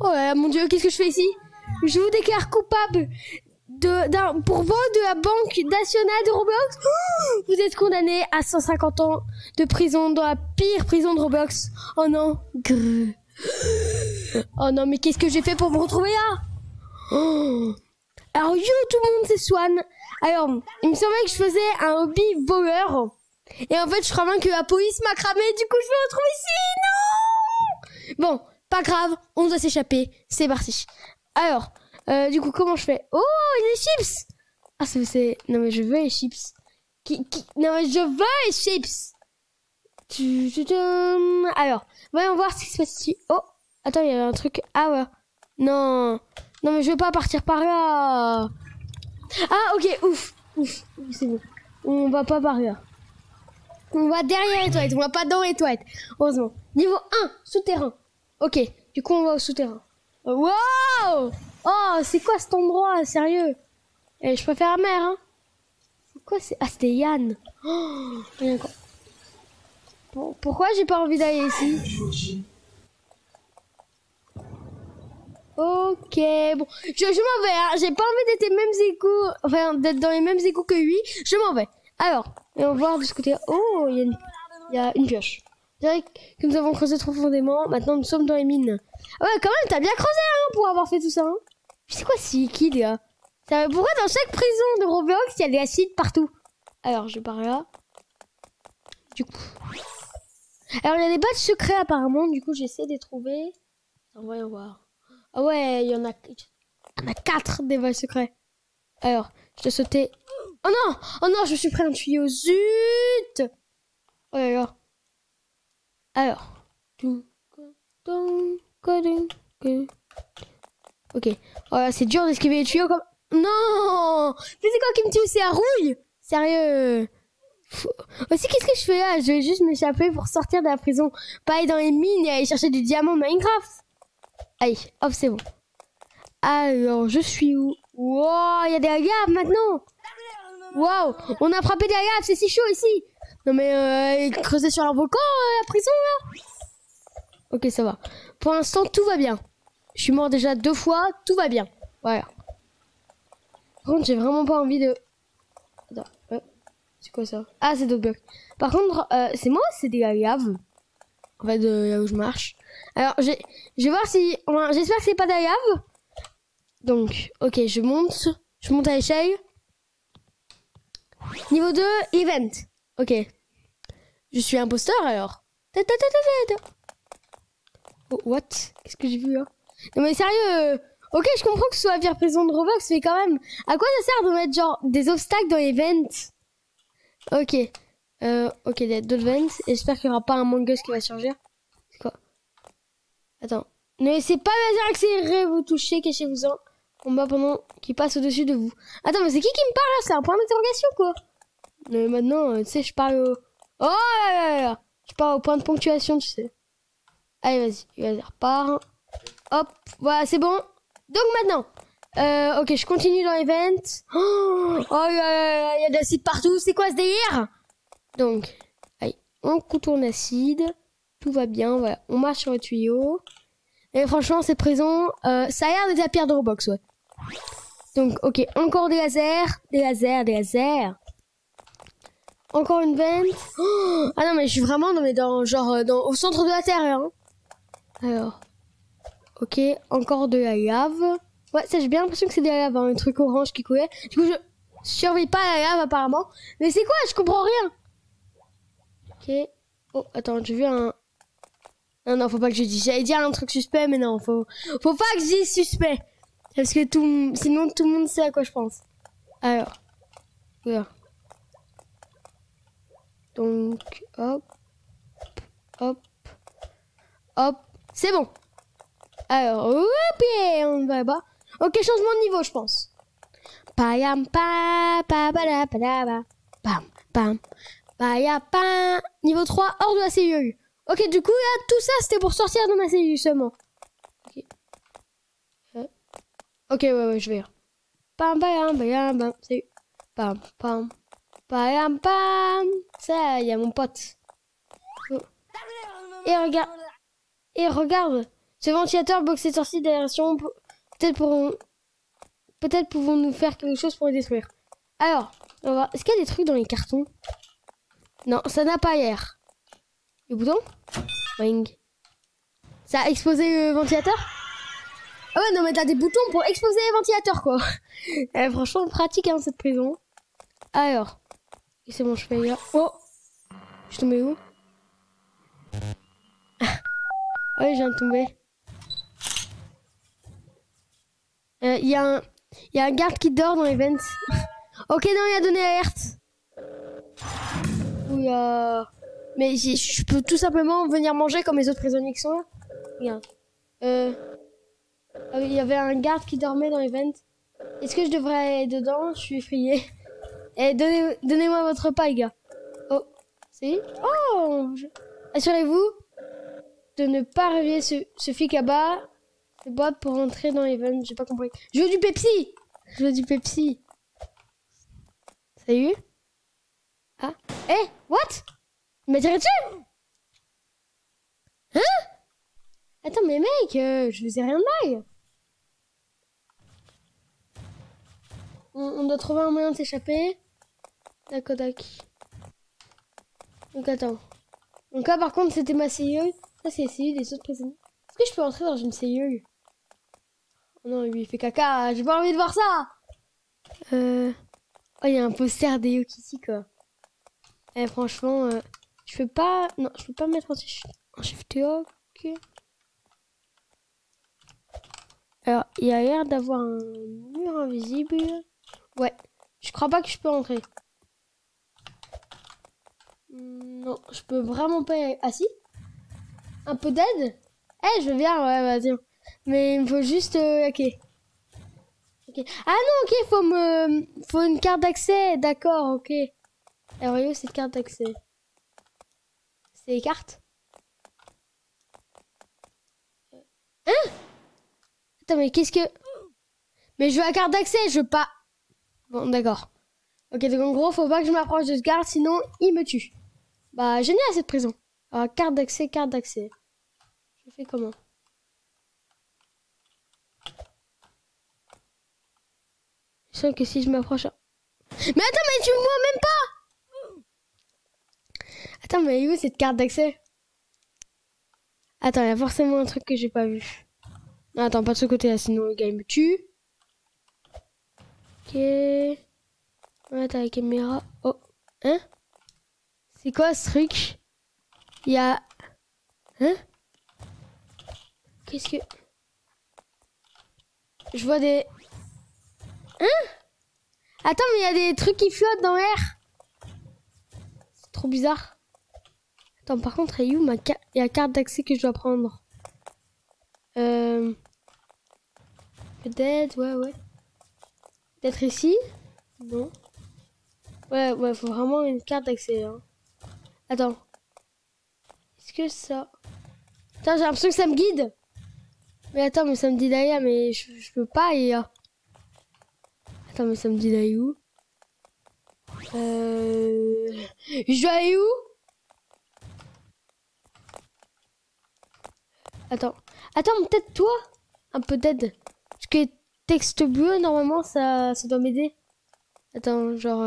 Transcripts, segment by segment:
Oh là là, mon Dieu, qu'est-ce que je fais ici? Je vous déclare coupable pour vol de la Banque nationale de Roblox. Oh, vous êtes condamné à 150 ans de prison dans la pire prison de Roblox. Oh non. Grrr. Oh non, mais qu'est-ce que j'ai fait pour me retrouver là? Oh. Alors, yo, tout le monde, c'est Swan. Alors, il me semblait que je faisais un hobby voleur. Et en fait, je crois bien que la police m'a cramé. Du coup, je me retrouve ici. Non! Bon, pas grave. On doit s'échapper. C'est parti. Alors, du coup, comment je fais? Oh, les chips! Ah, c'est... Non, mais je veux les chips. Non, mais je veux les chips! Alors, voyons voir ce qui se passe ici. Oh, attends, il y a un truc. Ah, ouais. Non. Non, mais je veux pas partir par là. Ah, ok, ouf. C'est bon. On va pas par là. On va derrière les toilettes. On va pas dans les toilettes. Heureusement. Niveau 1, souterrain. Ok, du coup, on va au souterrain. Wow! Oh, c'est quoi cet endroit, sérieux? Je préfère la mer, hein. C'est quoi, c'est... Ah, c'était Yann. Oh, rien quoi. Pourquoi j'ai pas envie d'aller ici? Ok, bon, je m'en vais, hein. J'ai pas envie d'être les mêmes égouts, enfin, d'être dans les mêmes égouts que lui. Je m'en vais. Alors, et on va voir de ce côté. Oh, il y a une pioche. C'est vrai que nous avons creusé trop profondément. Maintenant, nous sommes dans les mines. Ah ouais, quand même, t'as bien creusé, hein, pour avoir fait tout ça, hein. C'est quoi ce liquide, là? Pourquoi dans chaque prison de Roblox, il y a de l'acide partout? Alors, je pars là. Du coup. Alors, il y a des badges secrets, apparemment. Du coup, j'essaie de les trouver. Voyons voir. Ah ouais, il y en a 4 des vols secrets. Alors, je dois sauter. Oh non! Oh non, je suis près d'un tuyau. Zut! Oh là là. Alors. Ok. Oh là, c'est dur d'esquiver les tuyaux comme... Non! Mais c'est quoi qui me tue? C'est la rouille? Sérieux? Aussi, qu'est-ce que je fais là? Je vais juste m'échapper pour sortir de la prison. Pas aller dans les mines et aller chercher des diamants Minecraft. Allez, hop, c'est bon. Alors, je suis où? Wow, il y a des agaves maintenant. Wow, on a frappé des agaves, c'est si chaud ici. Non mais, creuser sur un volcan, la prison là. Ok, ça va. Pour l'instant, tout va bien. Je suis mort déjà 2 fois, tout va bien. Voilà. Par contre, j'ai vraiment pas envie de... Attends, c'est quoi ça? Ah, c'est d'autres blocs. Par contre, c'est moi ou c'est des agaves? En fait, là où je marche. Alors, je vais voir si... Enfin, j'espère que c'est pas d'agaves. Donc, ok, je monte à l'échelle. Niveau 2, event. Ok. Je suis imposteur alors. Oh, what? Qu'est-ce que j'ai vu là? Non mais sérieux, ok, je comprends que ce soit la pire prison de Roblox, mais quand même, à quoi ça sert de mettre genre des obstacles dans l'event? Ok. Ok, il y a d'autres vents. J'espère qu'il n'y aura pas un Mongus qui va surgir. C'est quoi? Attends. Ne laissez pas le laser accélérer, vous touchez, cachez-vous-en. Combat pendant qu'il passe au-dessus de vous. Attends, mais c'est qui me parle là? C'est un point d'interrogation quoi. Mais maintenant, tu sais, je parle au... Oh là là là. Je parle au point de ponctuation, tu sais. Allez, vas-y, repart. Hop, voilà, c'est bon. Donc maintenant, ok, je continue dans l'event. Oh là là, il y a de l'acide partout. C'est quoi ce délire? Donc, allez, on contourne l'acide. Tout va bien, voilà. On marche sur le tuyau. Et franchement, cette prison, ça a l'air d'être la pire de Roblox, ouais. Donc, ok, encore des lasers. Encore une vente. Oh, ah non, mais je suis vraiment au centre de la Terre, hein. Alors, ok, encore de la lave. Ouais, ça, j'ai bien l'impression que c'est de la lave, hein, un truc orange qui coulait. Du coup, je surveille pas la lave, apparemment. Mais c'est quoi? Je comprends rien. Ok. Oh, attends, j'ai vu un... Non, faut pas que je dise. J'allais dire un truc suspect, mais non, faut pas que je dise suspect. Parce que sinon, tout le monde sait à quoi je pense. Alors, voilà. Donc, hop. C'est bon. Alors, hop, et on va là-bas. Ok, changement de niveau, je pense. Payam pa pa pa pa pa pam pam. Payam pa. Niveau 3, hors de la cellule. Ok, du coup, là, tout ça, c'était pour sortir de ma cellule seulement. Ok, ouais, je vais. Pam pam pam pam. Salut. Pam pam. Pam pam. Ça, il y a mon pote. Oh. Et regarde. Ce Ce ventilateur boxé sorcier d'aération, peut-être pouvons-nous faire quelque chose pour le détruire. Alors, on va voir. Est-ce qu'il y a des trucs dans les cartons? Non, ça n'a pas air. Les boutons? Ring. Ça a explosé le ventilateur? Ah ouais, non, mais t'as des boutons pour exploser les ventilateurs, quoi. Franchement, pratique, hein, cette prison. Alors. C'est bon, je fais là. Oh! Je suis tombé où? Ah ouais, je viens de tomber. Il y a un garde qui dort dans les vents. Ok, non, il a donné l'alerte. Oula. Mais je peux tout simplement venir manger comme les autres prisonniers qui sont là. Regarde. Ah oui, il y avait un garde qui dormait dans les vents. Est-ce que je devrais aller dedans? Je suis effrayée. Eh, donnez-moi votre repas, les gars. Oh, c'est... Oh! Assurez-vous de ne pas réveiller ce flic à bas. Ces boîtes pour rentrer dans les vents. J'ai pas compris. Je veux du Pepsi! Je veux du Pepsi. Salut? Ah? Eh! What? Il m'a tiré dessus? Hein? Attends, mais mec, je faisais rien de mal. On doit trouver un moyen de s'échapper. D'accord, d'accord. Donc attends. Donc là par contre c'était ma cellule. Ça c'est la cellule des autres prisonniers. Est-ce que je peux entrer dans une cellule? Oh non, lui il fait caca. J'ai pas envie de voir ça. Oh, il y a un poster des Kitty quoi. Eh franchement, je peux pas... Non, je peux pas mettre en shift lock. Ok. Alors, il y a l'air d'avoir un mur invisible. Ouais. Je crois pas que je peux entrer. Non, je peux vraiment pas... Ah si? Un peu d'aide? Eh, je veux bien, ouais, vas-y. Mais il me faut juste... ok. Ah non, ok, faut une carte d'accès. D'accord, ok. Alors, où cette carte d'accès? C'est les cartes? Hein? Attends, mais qu'est-ce que... Mais je veux la carte d'accès, je veux pas... Bon, d'accord. Ok, donc en gros, faut pas que je m'approche de ce garde, sinon il me tue. Bah, génial cette prison. Alors, carte d'accès, carte d'accès. Je fais comment? Je sens que si je m'approche... Mais attends, mais tu me vois même pas! Attends, mais où cette carte d'accès? Attends, il y a forcément un truc que j'ai pas vu. Non, attends, pas de ce côté-là, sinon le gars il me tue. Ok. On va mettre la caméra. Oh. Hein? C'est quoi ce truc? Il y a... Hein? Qu'est-ce que... Je vois des... Hein? Attends, mais il y a des trucs qui flottent dans l'air. C'est trop bizarre. Attends, par contre, elle est où ma carte d'accès que je dois prendre? Peut-être, ouais. Peut-être ici? Non. Ouais, faut vraiment une carte d'accès. Hein. Attends. Est-ce que ça... Attends, j'ai l'impression que ça me guide. Mais attends, mais ça me dit d'ailleurs, mais je peux pas aller là. Attends, mais ça me dit d'aller où? Je dois aller où? Attends, peut-être toi? Un peu d'aide. Parce que texte bleu, normalement, ça doit m'aider. Attends, genre...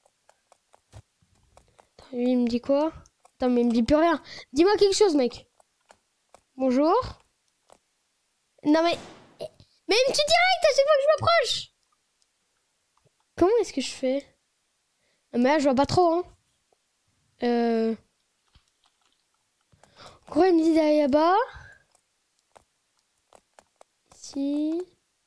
Attends, lui, il me dit quoi? Attends, mais il me dit plus rien. Dis-moi quelque chose, mec. Bonjour. Non, mais... Mais il me tue direct à chaque fois que je m'approche. Comment est-ce que je fais? Mais là, je vois pas trop, hein. En gros, il me dit d'aller là-bas. Ici.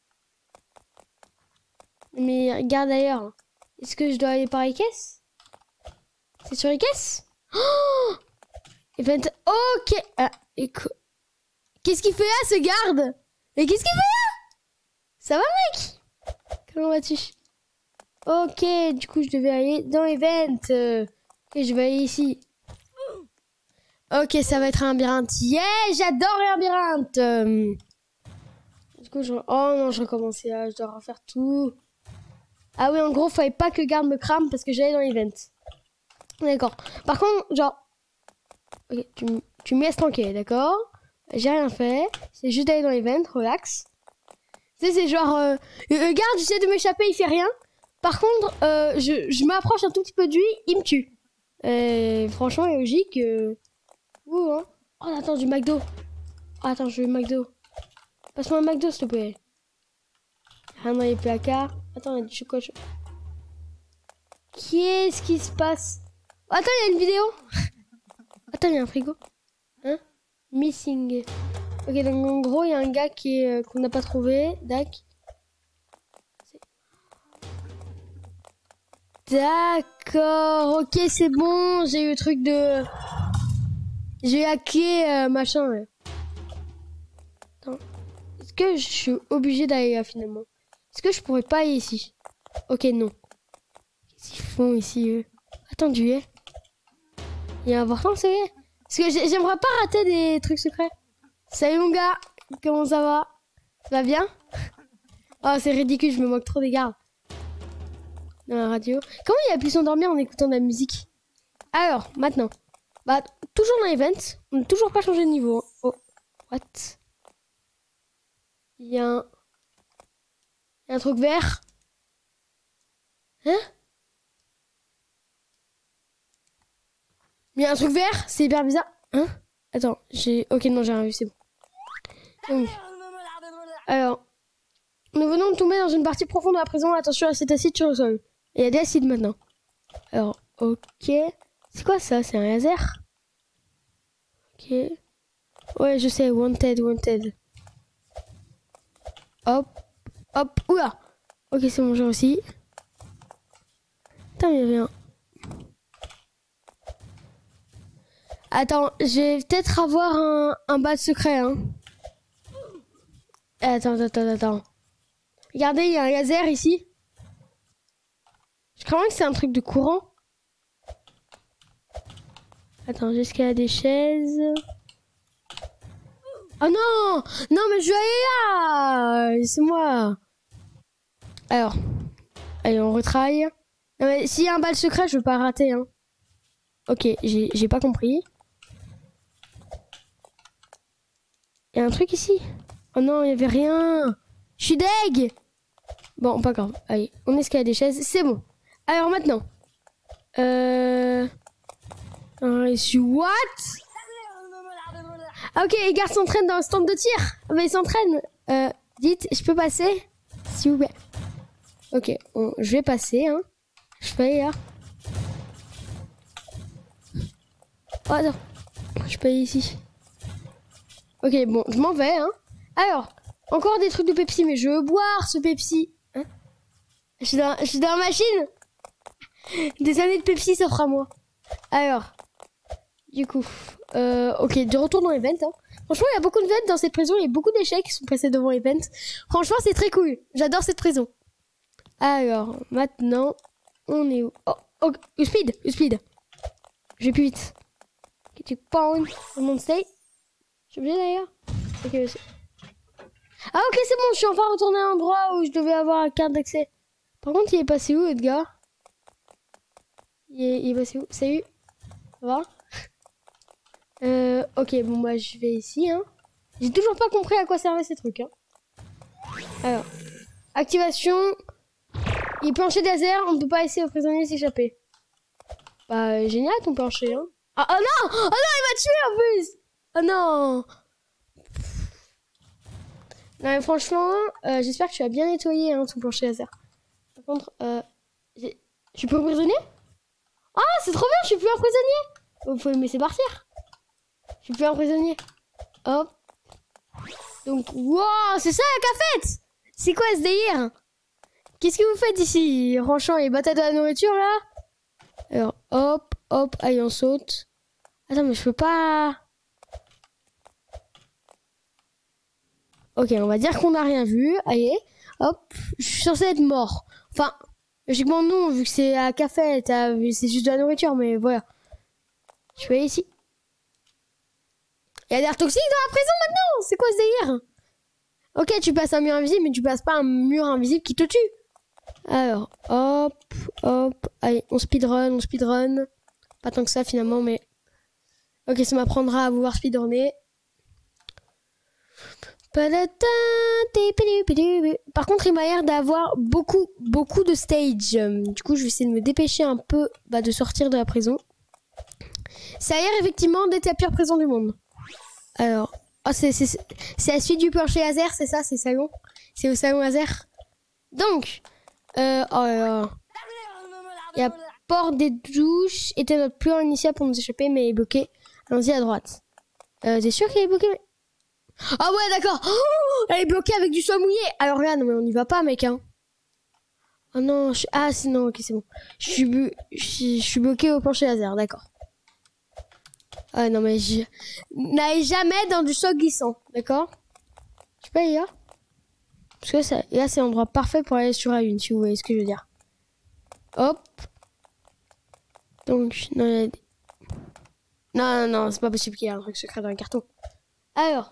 Mais regarde d'ailleurs. Est-ce que je dois aller par les caisses? C'est sur les caisses? Oh! Event. Ok. Ah, qu'est-ce qu'il fait là, ce garde? Mais qu'est-ce qu'il fait là? Ça va, mec? Comment vas-tu? Ok, du coup, je devais aller dans Event. Et je vais aller ici. Ok, ça va être un labyrinthe. Yeah, j'adore les labyrinthes. Du coup, oh non, je recommence là. Je dois refaire tout. Ah oui, en gros, fallait pas que le garde me crame parce que j'allais dans l'event. D'accord. Par contre, genre... Ok, tu me laisses tranquille, d'accord? J'ai rien fait. C'est juste d'aller dans l'event, relax. Tu sais, c'est genre... regarde, j'essaie de m'échapper, il fait rien. Par contre, je m'approche un tout petit peu de lui, il me tue. Franchement, logique. Ouh, hein. Oh, attends, du McDo. Oh, attends, je veux le McDo. Passe-moi un McDo, s'il te plaît. Rien dans les placards. Attends, il y a du chocolat. Qu'est-ce qui se passe? Oh, attends, il y a une vidéo. Attends, il y a un frigo. Hein? Missing. Ok, donc en gros, il y a un gars qu'on n'a pas trouvé. D'accord. Ok, c'est bon. J'ai eu le truc de... J'ai hacké machin. Ouais. Attends. Est-ce que je suis obligée d'aller là finalement? Est-ce que je pourrais pas aller ici? Ok, non. Qu'est-ce qu'ils font ici eux? Attends, du lait. Il est important ce lait? Parce que j'aimerais pas rater des trucs secrets. Salut mon gars, comment ça va? Ça va bien? Oh, c'est ridicule, je me moque trop des gardes. Dans la radio. Comment il a pu s'endormir en écoutant de la musique? Alors, maintenant. Bah, toujours dans l'event. On n'a toujours pas changé de niveau. Oh, what? Il y a un truc vert. Hein? Il y a un truc vert, c'est hyper bizarre. Hein? Attends, ok, non, j'ai rien vu, c'est bon. Donc, alors, nous venons de tomber dans une partie profonde de la prison. Attention à cet acide sur le sol. Et il y a des acides maintenant. Alors, ok. C'est quoi ça? C'est un laser? Ok. Ouais, je sais, wanted. Hop, hop, oula. Ok, c'est bon, j'ai aussi. Putain, il y a rien. Attends, je vais peut-être avoir un badge secret, hein. Attends. Regardez, il y a un laser ici. Je crois que c'est un truc de courant. Attends, j'escalade des chaises. Oh non! Non, mais je vais aller là! C'est moi. Alors, allez, on retraille. Non, mais s'il y a un badge secret, je veux pas rater, hein. Ok, j'ai pas compris. Il y a un truc ici. Oh non, il y avait rien. Je suis deg. Bon, pas grave. Allez, on escalade des chaises. C'est bon. Alors maintenant. What? Ah, ok, les gars s'entraînent dans le stand de tir. Mais ils s'entraînent. Dites, je peux passer? S'il vous plaît. Ok, je vais passer, hein. Je fais là. Oh, attends. Je peux aller ici. Ok, bon, je m'en vais, hein. Alors, encore des trucs de Pepsi, mais je veux boire ce Pepsi. Hein, je suis dans la machine. Des années de Pepsi, ça fera moi. Alors, du coup, ok, de retour dans l'event. Hein. Franchement, il y a beaucoup de ventes dans cette prison. Il y a beaucoup d'échecs qui sont passés devant l'event. Franchement, c'est très cool. J'adore cette prison. Alors, maintenant, on est où? Oh, speed. Je vais plus vite. Ok, tu pound. On monte stay. Je suis obligée d'ailleurs. Ok, ah ok, c'est bon, je suis enfin retourné à l'endroit où je devais avoir la carte d'accès. Par contre, il est passé où, Edgar? Il est passé où? Salut. Ça va? Ok, bon, bah, je vais ici, hein. J'ai toujours pas compris à quoi servaient ces trucs, hein. Alors, activation. Il est plancher de laser, on ne peut pas laisser aux prisonniers s'échapper. Bah, génial ton plancher, hein. Ah, oh non! Oh non, il m'a tué en plus! Oh non! Non mais franchement, j'espère que tu as bien nettoyé hein, ton plancher laser. Par contre, je suis plus un prisonnier? Ah, c'est trop bien, je suis plus un prisonnier. Vous pouvez me laisser partir. Je suis plus un prisonnier. Hop. Donc, wow, c'est ça la cafette. C'est quoi ce délire? Qu'est-ce que vous faites ici? Ranchant les batailles de la nourriture là? Alors, hop, allez, on saute. Attends, mais je peux pas... Ok, on va dire qu'on n'a rien vu. Allez, hop, je suis censée être mort. Enfin, logiquement non, vu que c'est à café, c'est juste de la nourriture, mais voilà. Je vais ici. Il y a l'air toxique dans la prison maintenant. C'est quoi ce délire? Ok, tu passes un mur invisible, mais tu passes pas un mur invisible qui te tue. Alors, hop. Allez, on speedrun. Pas tant que ça finalement, mais... Ok, ça m'apprendra à vouloir speedrunner. Par contre, il m'a l'air d'avoir beaucoup de stage. Du coup, je vais essayer de me dépêcher un peu de sortir de la prison. Ça a l'air effectivement d'être la pire prison du monde. Alors, c'est la suite du plancher laser, c'est ça, c'est salon. C'est au salon laser. Donc, oh là là. Il y a porte des douches. Était notre plan initial pour nous échapper, mais il est bloqué. Allons-y à droite. T'es sûr qu'il est bloqué? Ah ouais, d'accord. Oh, elle est bloquée avec du sol mouillé. Alors là, non mais on n'y va pas, mec. Hein. Oh non, ah c'est non, ok c'est bon. Je suis bloqué au plancher laser, d'accord. Ah non mais n'allez jamais dans du sol glissant, d'accord? Je sais pas les gars. Parce que ça, là c'est l'endroit parfait pour aller sur la lune, si vous voyez ce que je veux dire. Hop. Donc, non, non, c'est pas possible qu'il y ait un truc secret dans le carton. Alors.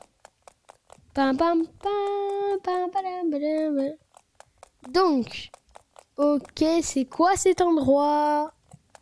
Donc, ok, c'est quoi cet endroit?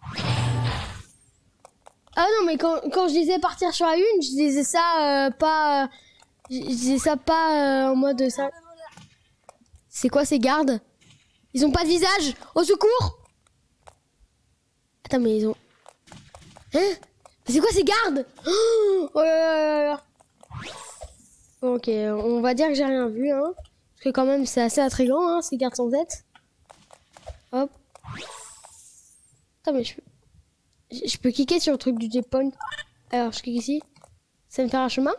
Ah non, mais quand je disais partir sur la lune, je disais ça pas... je disais ça pas en mode ça. C'est quoi ces gardes? Ils ont pas de visage? Au secours! Attends, mais ils ont... Hein? C'est quoi ces gardes? Oh là là là. Ok, on va dire que j'ai rien vu, hein. Parce que quand même, c'est assez intriguant, hein, ces gardes sans tête. Hop. Attends, mais je peux cliquer sur le truc du checkpoint. Alors, je clique ici. Ça me fait un chemin?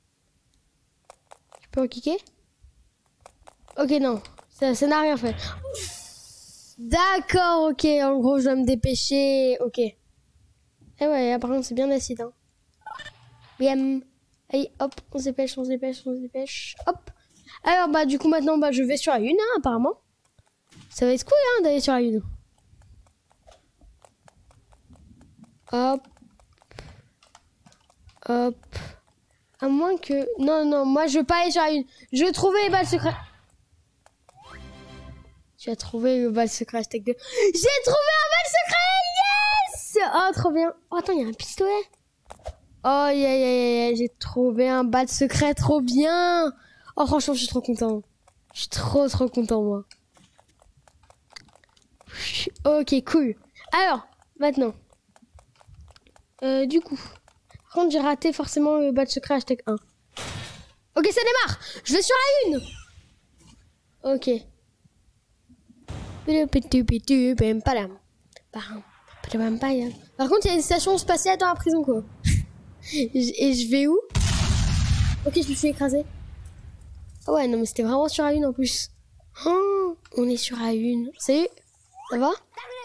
Je peux cliquer? Ok, non. Ça n'a rien fait. D'accord, ok. En gros, je dois me dépêcher. Ok. Eh ouais, apparemment, c'est bien acide, hein. Bien. Allez, hop, on se dépêche, on se dépêche, on se dépêche. Hop. Alors, du coup, maintenant, je vais sur la lune, hein, apparemment. Ça va être cool, hein, d'aller sur la lune. Hop. Hop. À moins que... Non, moi, je veux pas aller sur la lune. Je veux trouver les balles secrètes. Tu as trouvé le bal secret, hashtag 2. J'ai trouvé un bal secret, yes! Oh, trop bien. Oh, attends, il y a un pistolet. Oh, j'ai trouvé un bal secret, trop bien. Oh, franchement, je suis trop content. Je suis trop content, moi. Ok, cool. Alors, maintenant. Du coup. Par contre, j'ai raté forcément le bal secret, hashtag 1. Ok, ça démarre. Je vais sur la lune. Ok. Par contre, il y a une station spatiale dans la prison, quoi. Et je vais où? Ok, je me suis écrasée. Ah ouais, non, mais c'était vraiment sur la lune en plus. Oh, on est sur la lune. Salut, ça va?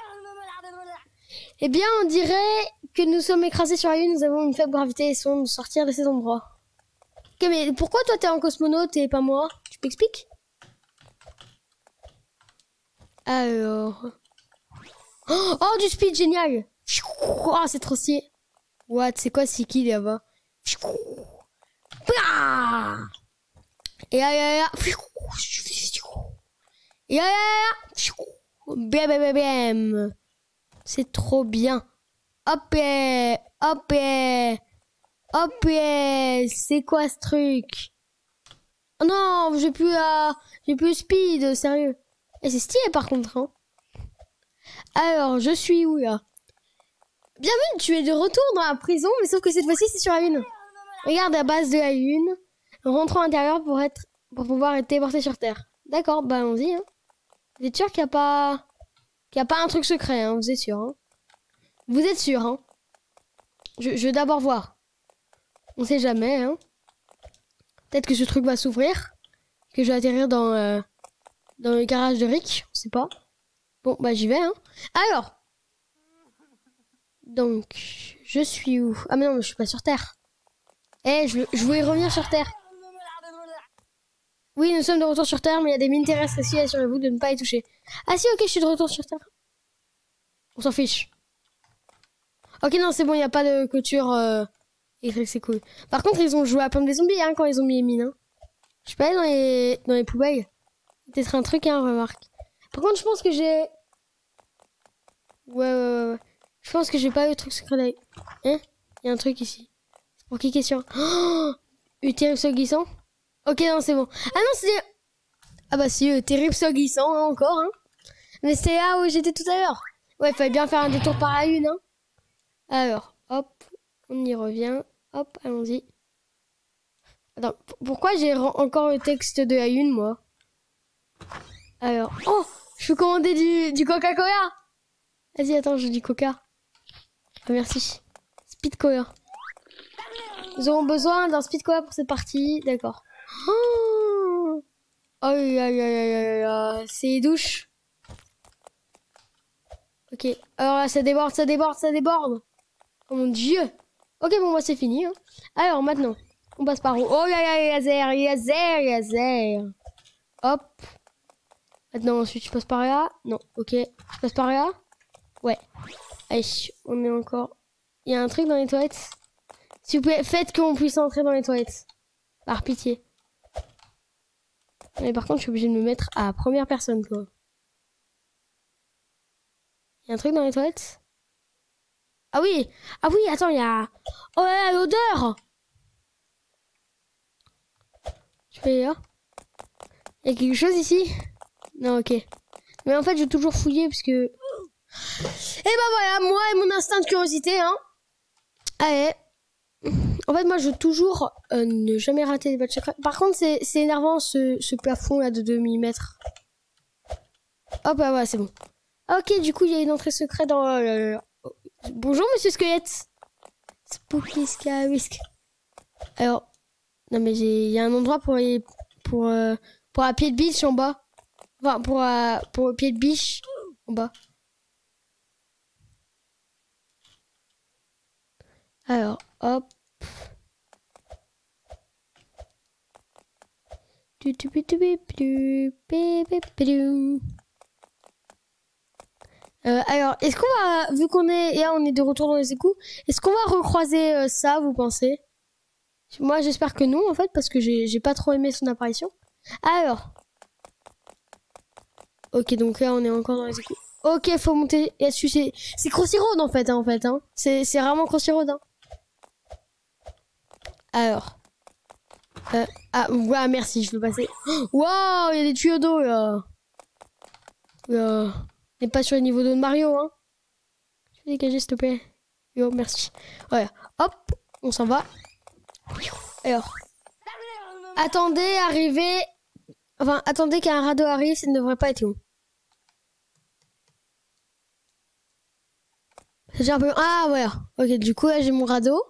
Eh bien, on dirait que nous sommes écrasés sur la lune. Nous avons une faible gravité et sont de sortir de ces endroits. Ok, mais pourquoi toi t'es en cosmonaute et pas moi? Tu m'expliques? Alors... Oh, du speed, génial! Oh, c'est trop stylé! What? C'est quoi, c'est qui là-bas? Et là, bam. C'est trop bien. Hop, hop, hop, c'est quoi ce truc? Oh non, j'ai plus speed, sérieux. Et c'est stylé par contre, hein. Alors, je suis où là? Bienvenue, tu es de retour dans la prison, mais sauf que cette fois-ci c'est sur la lune. Regarde la base de la lune. Rentrons à l'intérieur pour pouvoir être téléporté sur Terre. D'accord, allons-y. Hein. Vous êtes sûr qu'il n'y a pas un truc secret, hein, vous êtes sûr, hein. Vous êtes sûr, hein. Je vais d'abord voir. On sait jamais, hein. Peut-être que ce truc va s'ouvrir, que je vais atterrir dans le garage de Rick, on sait pas. Bon, j'y vais, hein. Alors. Donc, je suis où? Ah mais non, mais je suis pas sur Terre. Je voulais revenir sur Terre. Oui, nous sommes de retour sur Terre, mais il y a des mines terrestres ici, assurez-vous de ne pas y toucher. Ah si, ok, je suis de retour sur Terre. On s'en fiche. Ok, non, c'est bon, il n'y a pas de clôture électrique, c'est cool. Par contre, ils ont joué à plein de zombies, hein, quand ils ont mis les mines, hein. Je suis pas allée dans les poubelles. Peut-être un truc, hein, remarque. Par contre, je pense que j'ai... Ouais. Je pense que j'ai pas eu le truc secret d'ailleurs. Hein? Il y a un truc ici. Pour qui question? Oh, utérus glissant? Ok, non, c'est bon. Ah non, c'est... Ah bah si, terrible soit glissant, hein, encore. Hein. Mais c'est là où j'étais tout à l'heure. Ouais, fallait bien faire un détour par la une. Hein. Alors, hop, on y revient. Hop, allons-y. Attends, pourquoi j'ai encore le texte de la une, moi? Alors, oh, je peux commander du Coca-Cola. Vas-y, attends, je dis Coca. Ah, merci. Speed Cola. Nous aurons besoin d'un Speed Cola pour cette partie. D'accord. Oh, aïe, aïe, aïe, aïe, aïe. C'est douche. Ok. Alors là, ça déborde, ça déborde, ça déborde. Oh mon dieu. Ok, bon, moi, c'est fini. Hein. Alors, maintenant, on passe par où? Oh, laser, laser, laser. Hop. Maintenant, ensuite, je passe par là. Non, ok. Je passe par là. Ouais. Allez, on est encore... Il y a un truc dans les toilettes. S'il vous plaît, faites qu'on puisse entrer dans les toilettes. Par pitié. Mais par contre, je suis obligée de me mettre à première personne, quoi. Il y a un truc dans les toilettes? Ah oui! Ah oui, attends, il y a... Oh là là, l'odeur! Je fais là. Il y a quelque chose ici? Non, ok. Mais en fait, je vais toujours fouiller parce que... Et ben voilà, moi et mon instinct de curiosité, hein. Allez. En fait, moi, je veux toujours ne jamais rater les boîtes secrètes. Par contre, c'est énervant, ce plafond là de 2 mm. Hop, ah ouais, c'est bon. Ok, du coup, il y a une entrée secrète dans... Bonjour, monsieur Squelette. Spooky Sky Whisk. Alors... Non, mais il y a un endroit pour un pied de biche en bas. Enfin, pour le pied de biche en bas. Alors, hop. Alors, est-ce qu'on va, vu qu'on est, et là on est de retour dans les égouts, est-ce qu'on va recroiser ça, vous pensez? Moi, j'espère que non, en fait, parce que j'ai pas trop aimé son apparition. Alors. Ok, donc là, on est encore dans les égouts. Ok, faut monter là-dessus. C'est Crossy Road, en fait. Hein. C'est vraiment Crossy Road. Hein. Alors. Ah, ouais, merci, je veux passer. Waouh, il y a des tuyaux d'eau, là. On n'est pas sur le niveau d'eau de Mario, hein. Je vais dégager, s'il te plaît. Yo, merci. Voilà. Hop, on s'en va. Alors. Attendez, arrivez. Enfin, attendez qu'un radeau arrive, ça ne devrait pas être long. C'est déjà un peu... Ah, voilà. Ok, du coup, là, j'ai mon radeau.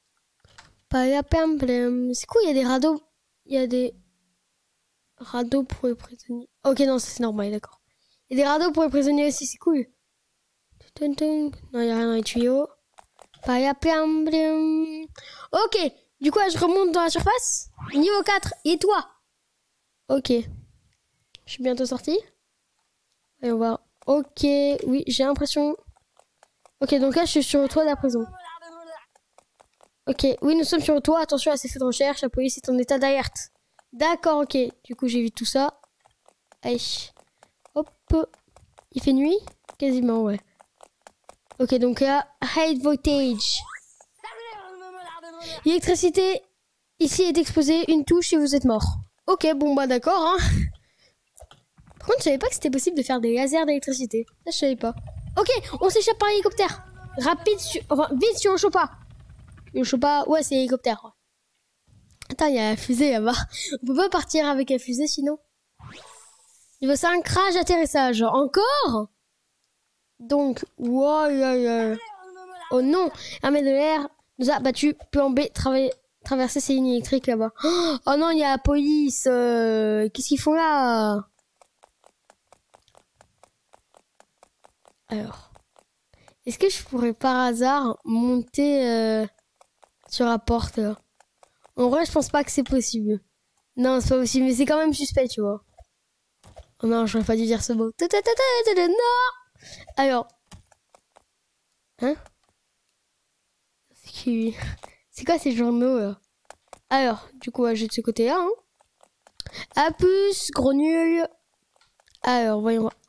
C'est cool, il y a des radeaux. Il y a des radeaux pour les prisonniers. Ok, non, c'est normal, d'accord. Il y a des radeaux pour les prisonniers aussi, c'est cool. Non, il n'y a rien dans les tuyaux. Ok, du coup, là, je remonte dans la surface. Niveau 4, et toi? Ok. Je suis bientôt sortie. Allons voir. Ok, oui, j'ai l'impression... Ok, donc là, je suis sur le toit de la prison. Ok, oui, nous sommes sur le toit. Attention à ces faits de recherche. La police est en état d'alerte. D'accord, ok. Du coup, j'évite tout ça. Allez. Hop. Il fait nuit? Quasiment, ouais. Ok, donc là, high voltage. L'électricité ici est exposée. Une touche et vous êtes mort. Ok, bon, bah d'accord, hein. Par contre, je savais pas que c'était possible de faire des lasers d'électricité. Ça, je savais pas. Ok, on s'échappe par hélicoptère. Rapide, enfin, vite sur le Chopa. Le Chopa, ouais, c'est hélicoptère. Ouais. Attends, il y a la fusée là-bas. On peut pas partir avec la fusée sinon. Niveau 5, crash, atterrissage. Encore? Donc, wow, oh non, l'armée de l'air nous a battu. Plan B, traverser ces lignes électriques là-bas. Oh non, il y a la police. Qu'est-ce qu'ils font là? Alors, est-ce que je pourrais par hasard monter sur la porte là? En vrai, je pense pas que c'est possible. Non, c'est pas possible, mais c'est quand même suspect, tu vois. Oh non, j'aurais pas dû dire ce mot. Non. Alors, hein? C'est quoi ces journaux là? Alors, du coup, j'ai de ce côté-là. Hein. A plus, gros nul. Alors, voyons voir.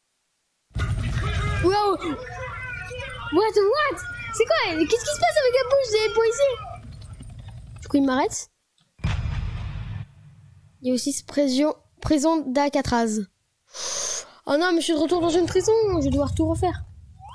Wow! What? C'est quoi? Qu'est-ce qui se passe avec la bouche des policiers? Du coup, il m'arrête. Il y a aussi cette prison d'Alcatraz. Oh non, mais je suis de retour dans une prison. Je vais devoir tout refaire.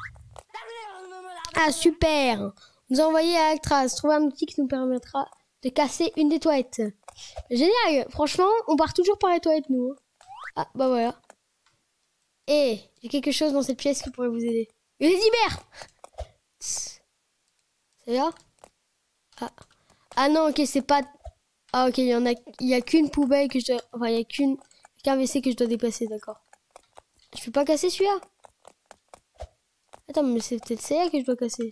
Ah, super. Nous envoyer à Alcatraz. Trouver un outil qui nous permettra de casser une des toilettes. Génial. Franchement, on part toujours par les toilettes, nous. Ah, bah voilà. Et j'ai quelque chose dans cette pièce qui pourrait vous aider. Une libère. C'est là? Ah non, ok, c'est pas... Ah ok, il y a qu'une poubelle que je dois... Enfin, il y a qu'un WC que je dois déplacer, d'accord. Je peux pas casser celui-là? Attends, mais c'est peut-être celui-là que je dois casser.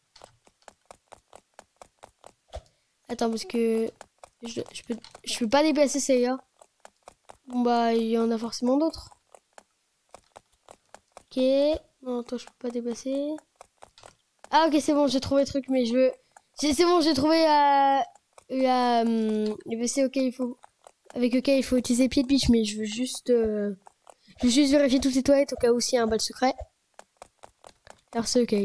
Attends, parce que... Je peux pas déplacer celui-là. Bon bah, il y en a forcément d'autres. Ok. Non, toi, je peux pas déplacer. Ah ok, c'est bon, j'ai trouvé le truc, mais je veux... C'est bon, j'ai trouvé le WC avec lequel il faut utiliser pied de biche, mais je veux juste vérifier toutes les toilettes au cas où s'il y a un bal secret. Alors c'est ok.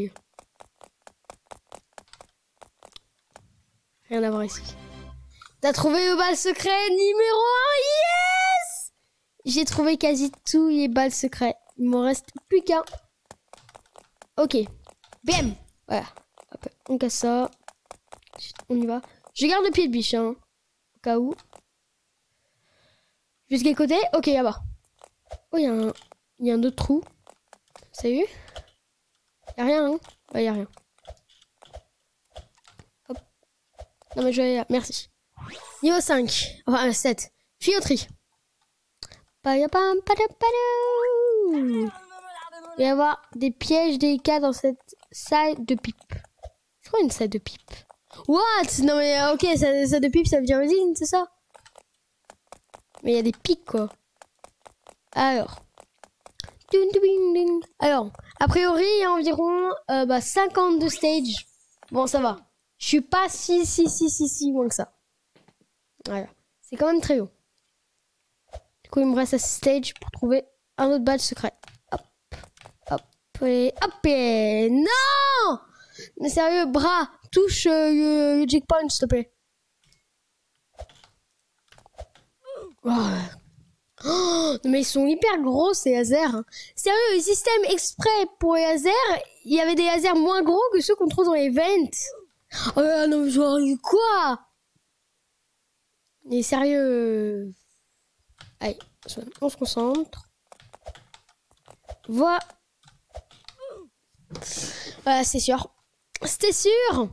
Rien à voir ici. T'as trouvé le bal secret numéro 1, yes! J'ai trouvé quasi tous les balles secrets. Il m'en reste plus qu'un. Ok. Bam! Voilà. Hop, on casse ça. On y va. Je garde le pied de biche, hein. Au cas où. Jusqu'à côté. Ok, là-bas. Oh, il y a un autre trou. Salut. Y'a rien, hein? Ouais, y'a rien. Hop. Non, mais je vais aller là. Merci. Niveau 5. Enfin, 7. Tuyauterie. Il va y avoir des pièges délicats dans cette salle de pipe. C'est quoi une salle de pipe? What? Non mais ok, salle de pipe ça veut dire usine, c'est ça? Mais il y a des pics quoi. Alors. Alors, a priori il y a environ 52 stages. Bon ça va. Je suis pas si loin que ça. Voilà. C'est quand même très haut. Du coup il me reste à 6 stages pour trouver un autre badge secret. Hop. Hop. Et hop et... Non! Mais sérieux, bras, touche le checkpoint, s'il te plaît. Oh, mais ils sont hyper gros, ces lasers. Hein. Sérieux, le système exprès pour les lasers, il y avait des lasers moins gros que ceux qu'on trouve dans les vents. Oh non, mais genre, quoi? Mais sérieux... Allez, on se concentre. Voilà. Voilà, c'est sûr. C'était sûr.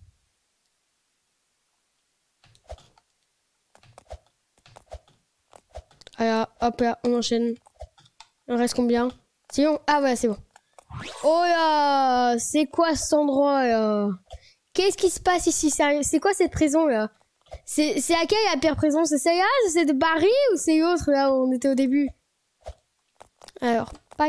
Alors, hop là, on enchaîne. Il en reste combien? Sinon, ah ouais, c'est bon. Oh là, c'est quoi cet endroit là? Qu'est-ce qui se passe ici, sérieux? C'est quoi cette prison là? C'est laquelle la pire prison? C'est celle-là? C'est de Barry ou c'est l'autre là où on était au début? Alors,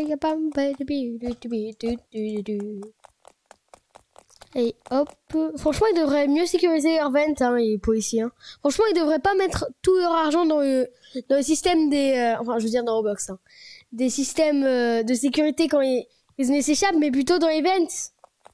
et hop. Franchement, ils devraient mieux sécuriser leur vente, hein, les policiers. Hein. Franchement, ils devraient pas mettre tout leur argent dans le système des... enfin, je veux dire dans Roblox. Hein. Des systèmes de sécurité quand les prisonniers s'échappent, mais plutôt dans les vents.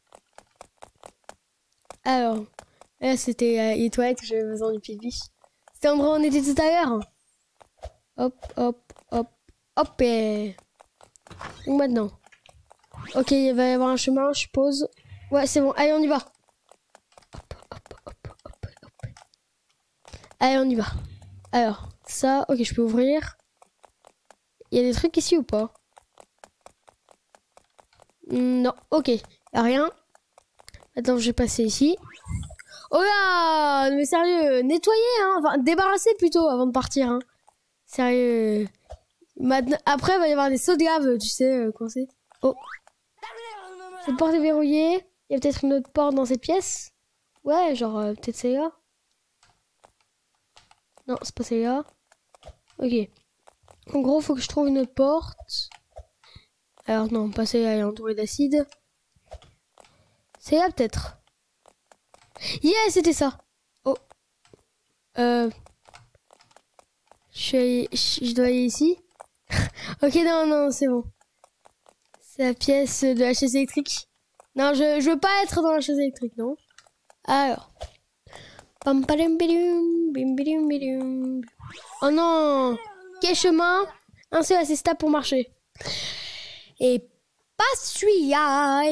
Alors, là, c'était les toilettes que j'avais besoin du pied de biche. C'était l'endroit où on était tout à l'heure. Hop, hop, hop, hop, et... Donc maintenant. Ok, il va y avoir un chemin, je suppose. Ouais, c'est bon. Allez, on y va. Hop, hop, hop, hop, hop. Allez, on y va. Alors, ça, ok, je peux ouvrir. Il y a des trucs ici ou pas? Non, ok. Y a rien. Attends, je vais passer ici. Oh là! Mais sérieux, nettoyer, hein. Enfin, débarrasser plutôt avant de partir, hein. Sérieux. Maintenant, après, il va y avoir des sauts de lave, tu sais, quand c'est. Oh. Cette porte est verrouillée. Il y a peut-être une autre porte dans cette pièce. Ouais, genre, peut-être celle-là. Non, c'est pas celle-là. Ok. En gros, faut que je trouve une autre porte. Alors, non, pas celle-là, elle est entourée d'acide. Celle-là, peut-être. Yeah, c'était ça. Oh. Je dois aller ici. Ok, non, c'est bon. C'est la pièce de la chaise électrique. Non, je veux pas être dans la chaise électrique, non. Alors. Oh non. Quel chemin? Un seul assez stable pour marcher. Et pas celui-là.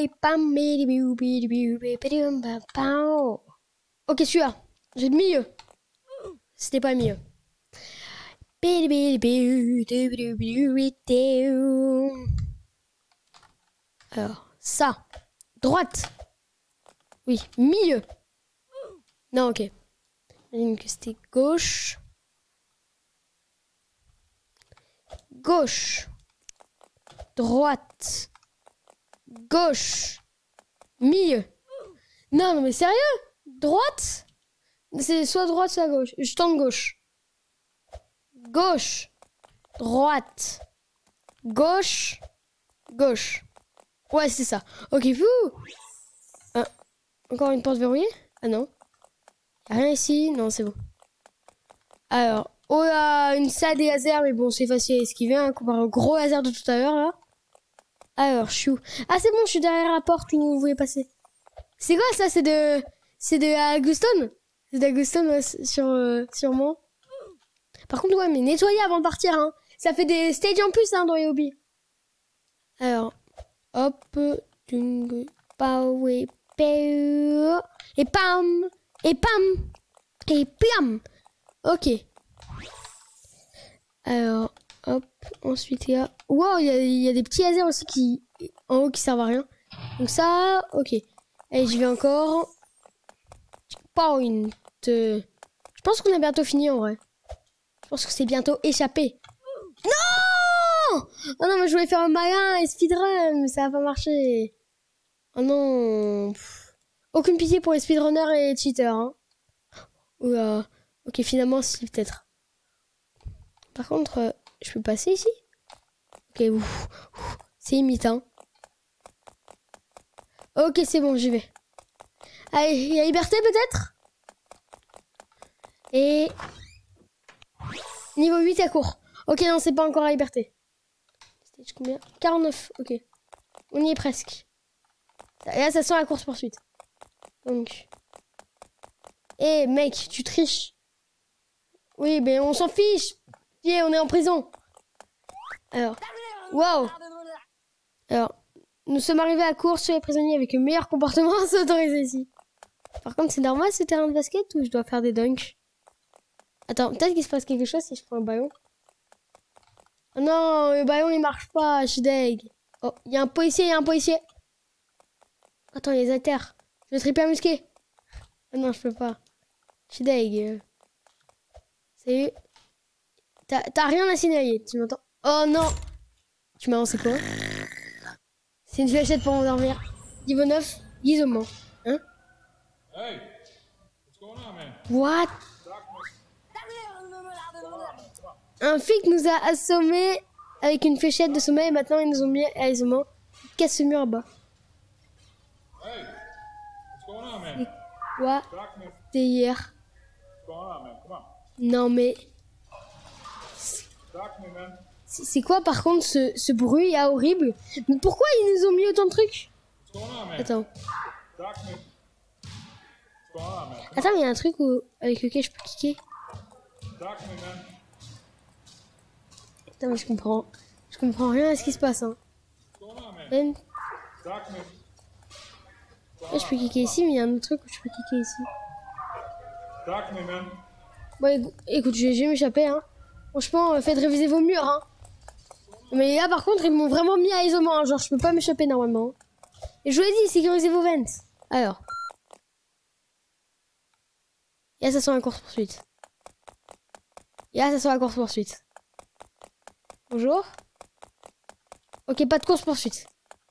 Ok, celui-là. J'ai le milieu. C'était pas le milieu. Alors, ça. Droite. Oui, milieu. Non, ok. J'imagine que c'était gauche. Gauche. Droite. Gauche. Milieu. Non, non, mais sérieux? Droite? C'est soit droite, soit gauche. Je tente gauche. Gauche. Droite. Gauche. Gauche. Ouais, c'est ça. Ok, fou. Encore une porte verrouillée? Ah non. Y'a rien ici? Non, c'est bon. Alors, oh là, une salle des lasers, mais bon, c'est facile à esquiver, hein, comparé au gros laser de tout à l'heure, là. Alors, je suis où? Ah, c'est bon, je suis derrière la porte où vous voulez passer. C'est quoi, ça? C'est de Aguston? C'est d'Aguston, ouais, sûrement. Par contre, ouais, mais nettoyer avant de partir, hein. Ça fait des stages en plus, hein, dans les hobbies. Alors, hop, power, et pam, et pam, et pam. Ok. Alors, hop, ensuite il y a... Wow, il y a des petits lasers aussi qui en haut qui servent à rien. Donc ça, ok. Allez, j'y vais encore. Point. Je pense qu'on a bientôt fini en vrai. Je pense que c'est bientôt échappé. Non! Oh non, mais je voulais faire un malin et speedrun, mais ça va pas marcher. Oh non. Aucune pitié pour les speedrunners et les cheaters. Hein. Oula. Ok, finalement, si, peut-être. Par contre, je peux passer ici? Ok, c'est imitant. Ok, c'est bon, j'y vais. Allez, il y a liberté peut-être? Et... Niveau 8 à court. Ok, non, c'est pas encore la liberté. Stage combien? 49, ok. On y est presque. Et là, ça sent la course-poursuite. Donc... Eh, mec, tu triches. Oui, mais on s'en fiche. Yeah, on est en prison. Alors, wow. Alors, nous sommes arrivés à la course sur les prisonniers avec le meilleur comportement à s'autoriser ici. Par contre, c'est normal ce terrain de basket ou je dois faire des dunks? Attends, peut-être qu'il se passe quelque chose si je prends un ballon. Oh non, le ballon il marche pas, je suis deg. Oh, il y a un policier, il y a un policier. Attends, il y a des haltères. Je vais tripper un musqué. Oh non, je peux pas. Je suis deg. Salut. T'as rien à signaler, tu m'entends? Oh non! Tu m'as lancé quoi? C'est une fléchette pour m'endormir. Niveau 9, isolement. Hein? Hey, what's going on, man? What? Un flic nous a assommés avec une fléchette de sommeil et maintenant ils nous ont mis à isolement. Casse ce mur là-bas. Hey, what's going on, man? Quoi? C'était hier. What's going on, man? Come on. Non mais... Talk to me, man. C'est quoi par contre ce bruit là, horrible? Mais pourquoi ils nous ont mis autant de trucs? What's going on, man? Attends. Talk to me. What's going on, man? Attends, mais il y a un truc avec lequel je peux cliquer. Talk to me, man. Attends, mais je comprends rien à ce qui se passe. Hein. What's going on, man? Ben, Talk to me. là, je peux cliquer ici, mais il y a un autre truc où je peux cliquer ici. Talk to me, man. Bon, écoute, je vais m'échapper. Hein. Franchement, faites réviser vos murs. Hein. Mais là, par contre, ils m'ont vraiment mis à isolement. Hein. Genre, je peux pas m'échapper normalement. Et je vous l'ai dit, sécurisez vos ventes. Alors. Et là, ça sent la course-poursuite. Et là, ça sent la course-poursuite. Bonjour. Ok, pas de course-poursuite.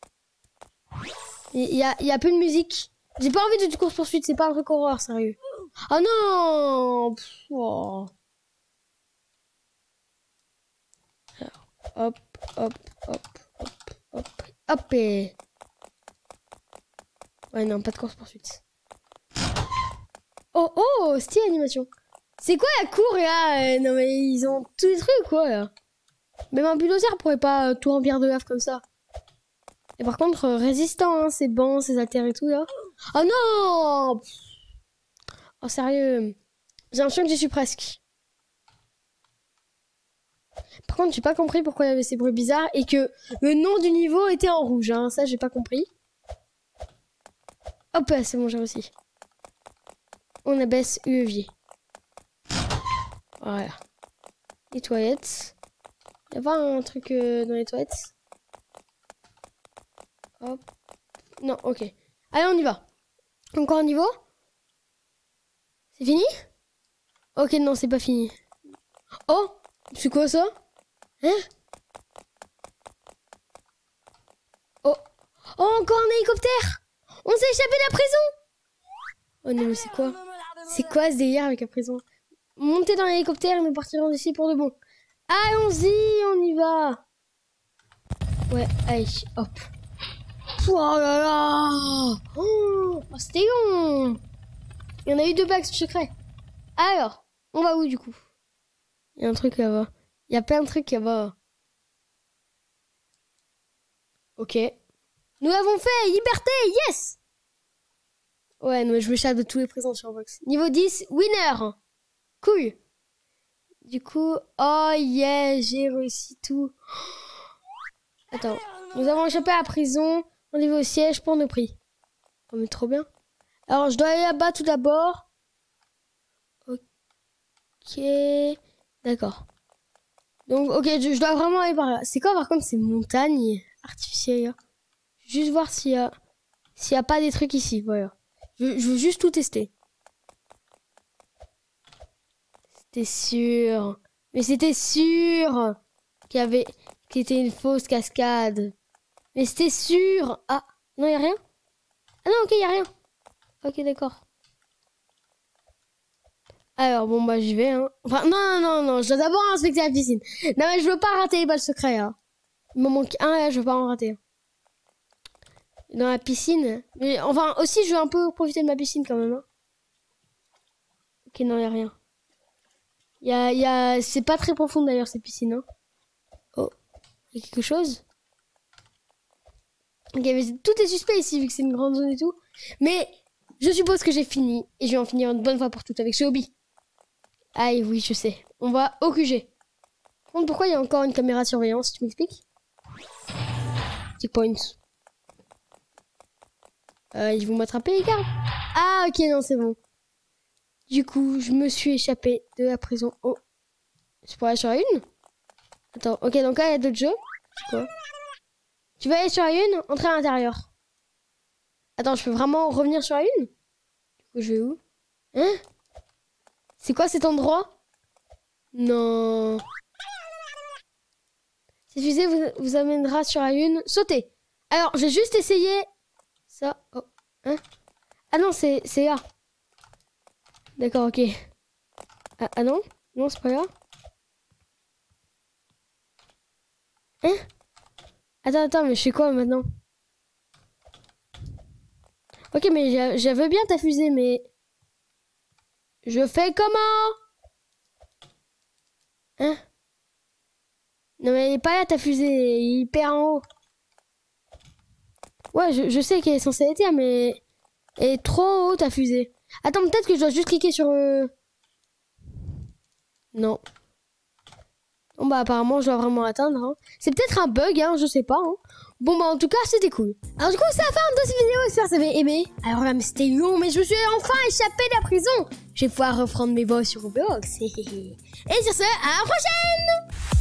Il y a peu de musique. J'ai pas envie de course-poursuite, c'est pas un truc horreur, sérieux. Oh non! Pff, oh. Alors, hop, hop, hop, hop, hop, hop et... Ouais, non, pas de course-poursuite. Oh, oh, style animation. C'est quoi la cour, là? Non, mais ils ont tous les trucs, quoi, là. Même un bulldozer pourrait pas tout remplir de lave comme ça. Et par contre, résistant, hein, ces bancs, ces haltères et tout, là. Oh non! Oh, sérieux. J'ai l'impression que j'y suis presque. Par contre, j'ai pas compris pourquoi il y avait ces bruits bizarres et que le nom du niveau était en rouge. Hein. Ça, j'ai pas compris. Hop, c'est bon, j'ai réussi. On abaisse levier. Voilà. Les toilettes. Il y a pas un truc dans les toilettes? Hop. Non, ok. Allez, on y va. Encore un niveau? C'est fini? Ok, non, c'est pas fini. Oh! C'est quoi ça? Hein? Oh! Oh, encore un hélicoptère! On s'est échappé de la prison! Oh non, mais c'est quoi? C'est quoi ce délire avec la prison? Montez dans l'hélicoptère et nous partirons d'ici pour de bon. Allons-y, on y va! Ouais, allez, hop. Oh là là! Oh, c'était long! Il y en a eu 2 bacs secrets. Alors, on va où du coup? Il y a un truc là-bas. Il y a plein de trucs là-bas. Ok. Nous l'avons fait! Liberté! Yes! Ouais, non, mais je m'échappe de tous les présents sur Box. Niveau 10, winner! Cool! Du coup, oh yeah, j'ai réussi tout. Attends, nous avons échappé à la prison. On est au siège pour nos prix. Oh, mais trop bien. Alors, je dois aller là-bas tout d'abord. Ok. D'accord. Donc, ok, je dois vraiment aller par là. C'est quoi, par contre, ces montagnes artificielles? Juste voir s'il y a pas des trucs ici. Voilà. Je veux juste tout tester. C'était sûr. Mais c'était sûr qu'il était une fausse cascade. Mais c'était sûr. Ah, non, il n'y a rien? Ah non, ok, il n'y a rien. Ok, d'accord. Alors, bon, bah, j'y vais, hein. Enfin, non, je dois d'abord inspecter la piscine. Non, mais je veux pas rater les balles secrets, hein. Il me manque un, là, je veux pas en rater. Dans la piscine. Mais, enfin, aussi, je veux un peu profiter de ma piscine, quand même, hein. Ok, non, il n'y a rien. C'est pas très profond, d'ailleurs, cette piscine, hein. Oh, il y a quelque chose? Ok, mais tout est suspect ici, vu que c'est une grande zone et tout. Mais, je suppose que j'ai fini. Et je vais en finir une bonne fois pour toutes avec ce hobby. Ah oui, je sais. On va au QG. Par contre, pourquoi il y a encore une caméra de surveillance? Tu m'expliques? Checkpoints. Ils vont m'attraper, les gars? Ah, ok, non, c'est bon. Du coup, je me suis échappée de la prison. Oh. C'est pour aller sur la une? Attends, ok, donc là, il y a d'autres jeux. C'est quoi? Tu vas aller sur la une? Entrer à l'intérieur. Attends, je peux vraiment revenir sur la une? Du coup, je vais où? Hein? C'est quoi cet endroit? Non. Cette fusée vous amènera sur la une. Sautez. Alors, je vais juste essayer ça. Oh. Hein? Ah non, c'est là. D'accord, ok. Ah non? Non, c'est pas là. Hein? Attends, mais je fais quoi maintenant? Ok, mais j'avais bien ta fusée, mais... Je fais comment? Hein? Non, mais elle est pas là, ta fusée. Elle est hyper en haut. Ouais, je sais qu'elle est censée être là, mais... Elle est trop en haut, ta fusée. Attends, peut-être que je dois juste cliquer sur... Non. Bon, bah, apparemment, je dois vraiment l'atteindre. Hein. C'est peut-être un bug, hein, je sais pas. Hein. Bon, bah, en tout cas, c'était cool. Alors, du coup, c'est la fin de cette vidéo. J'espère que vous avez aimé. Alors là, mais c'était long, mais je me suis enfin échappé de la prison. Je vais pouvoir reprendre mes voix sur Roblox. Et sur ce, à la prochaine!